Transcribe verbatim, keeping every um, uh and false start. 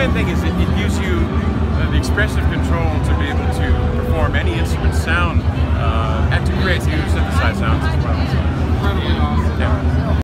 main thing is it, it gives you uh, the expressive control to be able to perform any instrument sound uh, and to create new synthesized sounds as well. So. Incredibly awesome. Yeah.